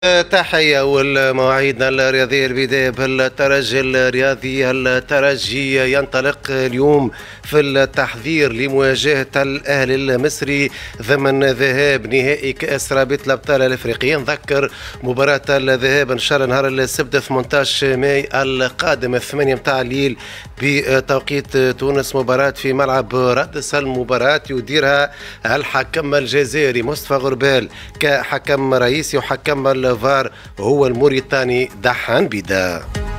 تحية والمواعيدنا الرياضية البداية بالترجي الرياضي. الترجي ينطلق اليوم في التحضير لمواجهة الأهلي المصري ضمن ذهاب نهائي كأس رابطة الأبطال الأفريقية. نذكر مباراة الذهاب إن شاء الله نهار السبت 18 ماي القادم 8 متاع الليل بتوقيت تونس، مباراة في ملعب رادس. المباراة يديرها الحكم الجزائري مصطفى غربال كحكم رئيسي، وحكم الفار هو الموريتاني دحان بيدا.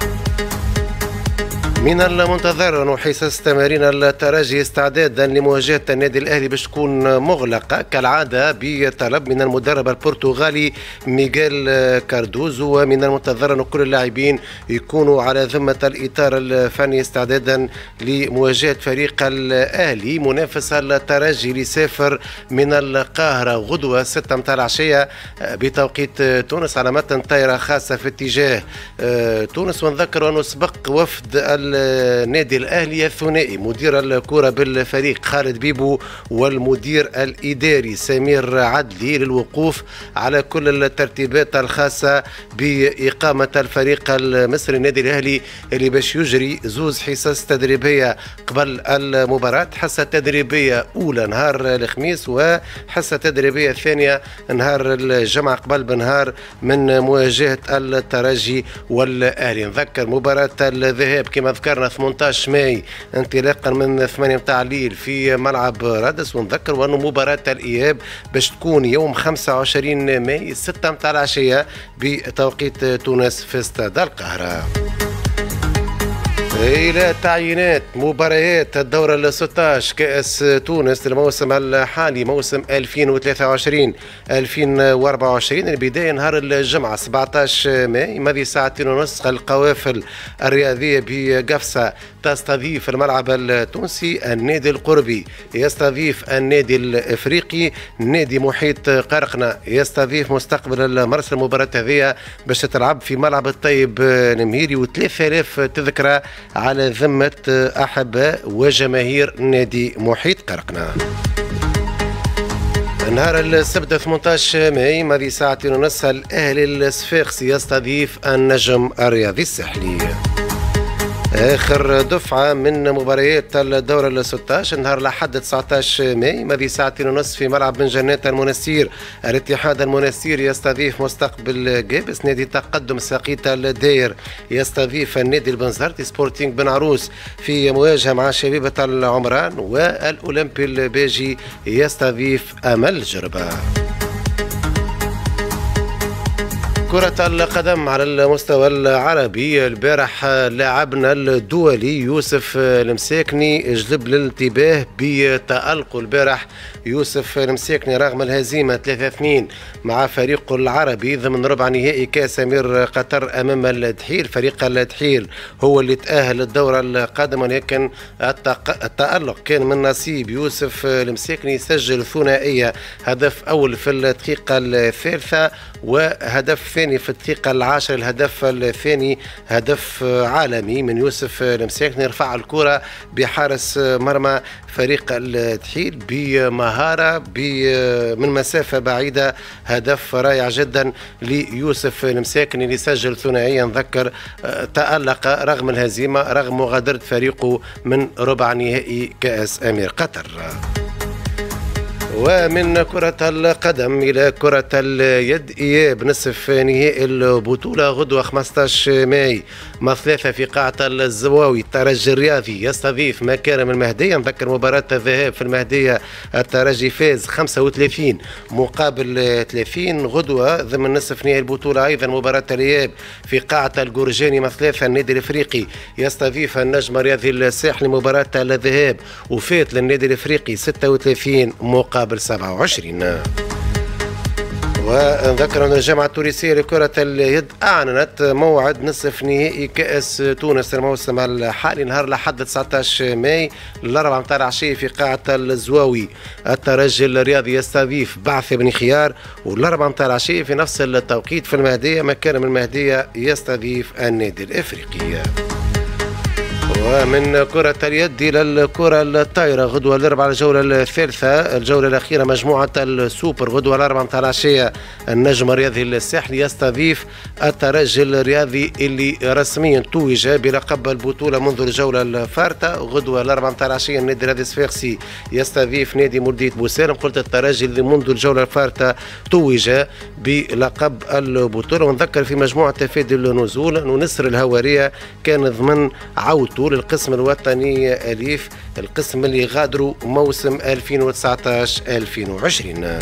من المنتظر أنه حصص تمارين الترجي استعدادا لمواجهة النادي الأهلي باش تكون مغلقة كالعادة بطلب من المدرب البرتغالي ميغيل كاردوزو، ومن المنتظر أن كل اللاعبين يكونوا على ذمة الإطار الفني استعدادا لمواجهة فريق الأهلي منافس الترجي اللي سافر من القاهرة غدوة 6 متاع العشية بتوقيت تونس على متن طائرة خاصة في اتجاه تونس. ونذكر أنه سبق وفد النادي الأهلي الثنائي مدير الكرة بالفريق خالد بيبو والمدير الإداري سمير عدلي للوقوف على كل الترتيبات الخاصة بإقامة الفريق المصري النادي الأهلي اللي باش يجري زوز حصص تدريبية قبل المباراة، حصة تدريبية أولى نهار الخميس وحصة تدريبية ثانية نهار الجمعة قبل بنهار من مواجهة الترجي والأهلي. نذكر مباراة الذهاب كما ذكرنا 18 ماي انطلاقا من 8 متاع الليل في ملعب رادس، ونذكر وأنه مباراة الإياب باش تكون يوم 25 ماي 6 متاع العشية بتوقيت تونس في استاد القاهرة. إلى تعيينات مباريات الدورة ال 16 كأس تونس الموسم الحالي موسم 2023-2024. البداية نهار الجمعة 17 ماي ماضي ساعتين ونصف. القوافل الرياضية بقفصة تستضيف الملعب التونسي، النادي القربي يستضيف النادي الافريقي، نادي محيط قرقنة يستضيف مستقبل المرسى. المباراة هذه باش تتلعب في ملعب الطيب المهيري، و3000 تذكرة على ذمة أحباء وجماهير نادي محيط قرقنة. نهار السبت 18 ماي ماضي ساعتين ونص الأهلي الصفاقسي يستضيف النجم الرياضي الساحلي. آخر دفعة من مباريات الدورة ال 16 نهار الأحد 19 ماي ماضي ساعتين ونصف في ملعب بن جنات المنستير. الاتحاد المنستير يستضيف مستقبل جابس، نادي تقدم ساقيتا الداير يستضيف النادي البنزرتي. سبورتينغ بن عروس في مواجهة مع شبيبة العمران، والأولمبي الباجي يستضيف أمل جربة. كرة القدم على المستوى العربي، البارح لاعبنا الدولي يوسف المساكني جلب الانتباه بتألقه. البارح يوسف المساكني رغم الهزيمة 3-2 مع فريقه العربي ضمن ربع نهائي كأس أمير قطر أمام الدحيل. فريق الدحيل هو اللي تأهل الدورة القادمة، ولكن التألق كان من نصيب يوسف المساكني. سجل ثنائية، هدف أول في الدقيقة الثالثة وهدف ثاني في الدقيقة العاشرة. الهدف الثاني هدف عالمي من يوسف المساكني، رفع الكرة بحارس مرمى فريق الدحيل بمهارة من مسافة بعيدة. هدف رائع جدا ليوسف المساكني اللي سجل ثنائيا. نذكر تألق رغم الهزيمة، رغم مغادرة فريقه من ربع نهائي كأس أمير قطر. ومن كرة القدم إلى كرة اليد، إياب نصف نهائي البطولة غدوة 15 ماي مثلاثة في قاعة الزواوي. الترجي الرياضي يستضيف مكارم المهدية. نذكر مباراة الذهاب في المهدية الترجي فاز 35 مقابل 30. غدوة ضمن نصف نهائي البطولة أيضا مباراة الإياب في قاعة الجورجاني مثلاثة. النادي الإفريقي يستضيف النجم الرياضي الساحلي. مباراة الذهاب وفات للنادي الإفريقي 36 مقابل 27. ونذكر أن الجامعة التونسية لكرة اليد أعلنت موعد نصف نهائي كأس تونس الموسم الحالي نهار الأحد 19 ماي 4 متاع العشية في قاعة الزواوي. الترجي الرياضي يستضيف بعث بن خيار، وال4 متاع العشية في نفس التوقيت في المهدية مكارم المهدية يستضيف النادي الإفريقي. ومن كرة اليد إلى الكرة الطايرة، غدوة الأربعاء الجولة الثالثة، الجولة الأخيرة مجموعة السوبر، غدوة الأربعاء متاع العشية النجم الرياضي الساحلي يستضيف الترجي الرياضي اللي رسميا توج بلقب البطولة منذ الجولة الفارطة. غدوة الأربعاء متاع العشية النادي الرياضي الصفاقسي يستضيف نادي مولودية بوسالم. قلت الترجي اللي منذ الجولة الفارطة توج بلقب البطولة. ونذكر في مجموعة تفادي النزول أنه نسر الهوارية كان ضمن عودته للقسم الوطني أليف، القسم اللي غادروا موسم 2019-2020.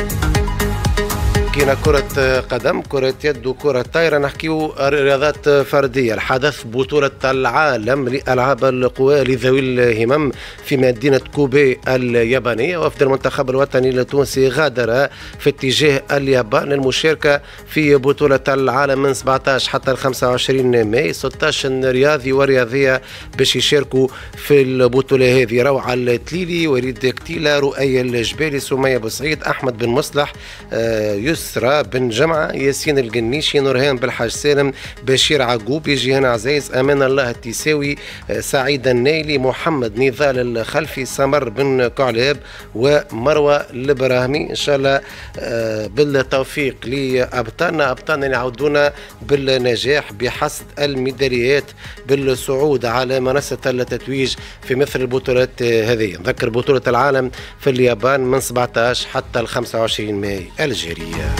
كينا كرة قدم، كرة يد وكرة طايرة. نحكيو رياضات فردية. الحدث بطولة العالم لألعاب القوى لذوي الهمم في مدينة كوبي اليابانية. وفد المنتخب الوطني التونسي غادر في اتجاه اليابان للمشاركة في بطولة العالم من 17 حتى 25 ماي. 16 رياضي ورياضية باش يشاركوا في البطولة هذه: روعة التليلي، وليد كتيلة، رؤية الجبالي، سمية بوسعيد، أحمد بن مصلح، يسرى بن جمعة، ياسين القنيشي، نورهان بالحاج سالم، بشير عقوبي، جيهان عزيز، أمان الله التيساوي، سعيد النايلي، محمد نضال الخلفي، سمر بن كعلاب، ومروة الإبراهيمي. إن شاء الله بالتوفيق لأبطالنا، أبطالنا يعودون بالنجاح بحصد الميداليات بالصعود على منصة التتويج في مثل البطولات هذه. نذكر بطولة العالم في اليابان من 17 حتى 25 ماي الجارية.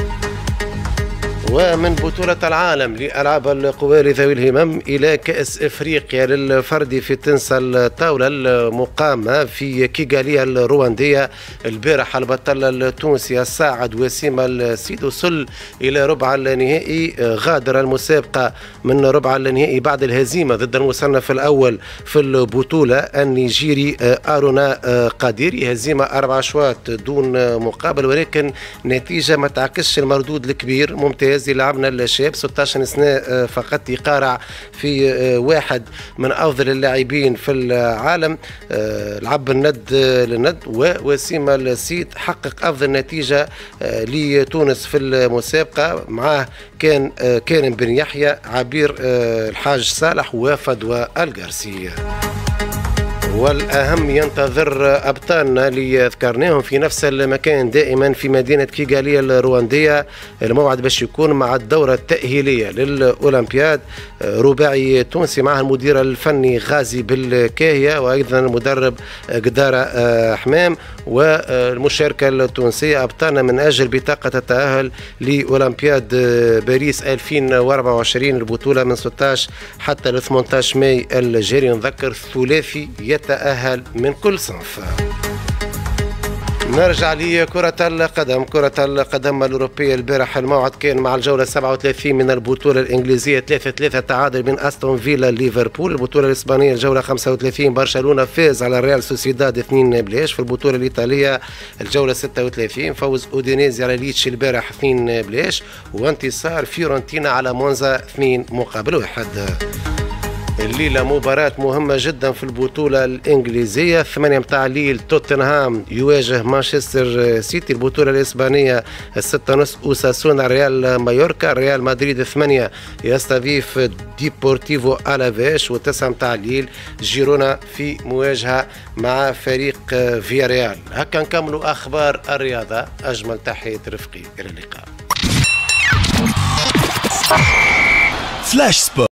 ومن بطولة العالم لألعاب القوى لذوي الهمم إلى كأس إفريقيا للفردي في تنس الطاولة المقامة في كيغاليا الرواندية. البارح البطل التونسي الصاعد وسيم السيد وصل إلى ربع النهائي، غادر المسابقة من ربع النهائي بعد الهزيمة ضد المصنف الأول في البطولة النيجيري آرونا قاديري، هزيمة 4 أشواط دون مقابل، ولكن نتيجة ما تعكسش المردود الكبير. ممتاز، لعبنا الشاب 16 سنة فقط، يقارع في واحد من أفضل اللاعبين في العالم، لعب الند للند. ووسيم السيد حقق أفضل نتيجة لتونس في المسابقة، معاه كان كارم بن يحيى، عبير الحاج صالح، وفدوى القرسي. والأهم ينتظر أبطالنا اللي ذكرناهم في نفس المكان دائما في مدينة كيغاليا الرواندية. الموعد باش يكون مع الدورة التأهيلية للأولمبياد، رباعي تونسي معه المدير الفني غازي بالكاهية، وأيضا المدرب قدارة حمام، والمشاركة التونسية أبطالنا من أجل بطاقة التأهل لأولمبياد باريس 2024، البطولة من 16 حتى ل 18 ماي الجاري. نذكر ثلاثي يتأهل من كل صنف. نرجع لكرة القدم. كرة القدم الأوروبية، البارح الموعد كان مع الجولة 37 من البطولة الإنجليزية، 3-3 تعادل بين أستون فيلا ليفربول. البطولة الإسبانية الجولة 35 برشلونة فاز على الريال سوسيداد 2-0. في البطولة الإيطالية الجولة 36 فوز أودينيزي على ليتش البارح 2-0، وانتصار فيورنتينا على مونزا 2-1. الليلة مباراة مهمة جدا في البطولة الإنجليزية، 8 متاع الليل توتنهام يواجه مانشستر سيتي. البطولة الإسبانية 6:30 أوساسونا ريال مايوركا. ريال مدريد 8 يستضيف ديبورتيفو ألافيش. و9 متاع الليل جيرونا في مواجهة مع فريق فياريال. هكا نكملوا أخبار الرياضة. أجمل تحية رفقي، إلى اللقاء. فلاش سبورت.